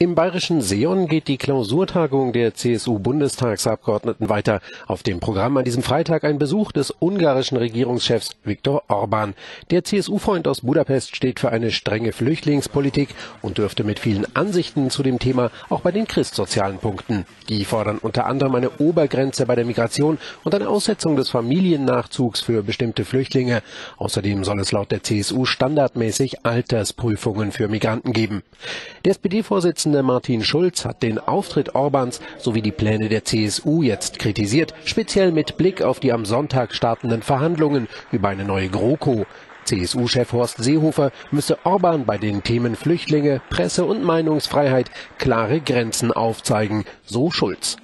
Im bayerischen Seeon geht die Klausurtagung der CSU-Bundestagsabgeordneten weiter. Auf dem Programm an diesem Freitag ein Besuch des ungarischen Regierungschefs Viktor Orbán. Der CSU-Freund aus Budapest steht für eine strenge Flüchtlingspolitik und dürfte mit vielen Ansichten zu dem Thema auch bei den christsozialen Punkten. Die fordern unter anderem eine Obergrenze bei der Migration und eine Aussetzung des Familiennachzugs für bestimmte Flüchtlinge. Außerdem soll es laut der CSU standardmäßig Altersprüfungen für Migranten geben. Der SPD-Vorsitzende Martin Schulz hat den Auftritt Orbáns sowie die Pläne der CSU jetzt kritisiert, speziell mit Blick auf die am Sonntag startenden Verhandlungen über eine neue GroKo. CSU-Chef Horst Seehofer müsse Orbán bei den Themen Flüchtlinge, Presse- und Meinungsfreiheit klare Grenzen aufzeigen, so Schulz.